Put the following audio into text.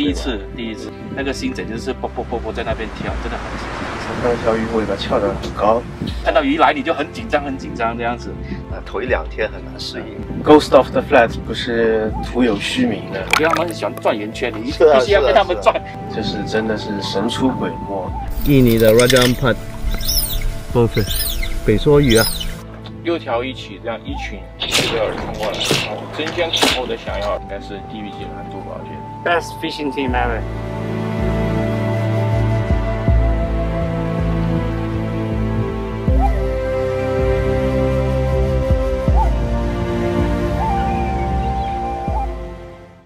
一次，那个心整就是啵在那边跳，真的很紧张。 那条鱼尾巴翘得很高， 看到鱼来你就很紧张这样子。 头一2天很难适应。 Ghost of the Flat 不是徒有虚名的， 因为他们很喜欢转圆圈，你必须要被他们转。 就是真的是神出鬼没。 印尼的 RJ4 Flyfish 北梭鱼啊 ，6条一起，这样一群都有人冲过来，争先恐后的想要，应该是地狱级难度吧，我觉得。 Best fishing team ever.